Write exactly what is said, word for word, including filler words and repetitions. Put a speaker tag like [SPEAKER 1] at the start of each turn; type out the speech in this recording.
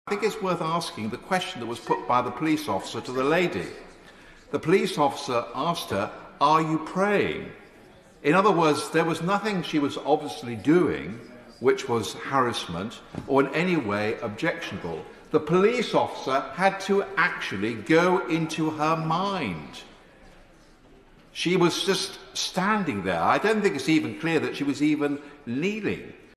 [SPEAKER 1] I think it's worth asking the question that was put by the police officer to the lady. The police officer asked her, "Are you praying?" In other words, there was nothing she was obviously doing which was harassment or in any way objectionable. The police officer had to actually go into her mind. She was just standing there. I don't think it's even clear that she was even kneeling.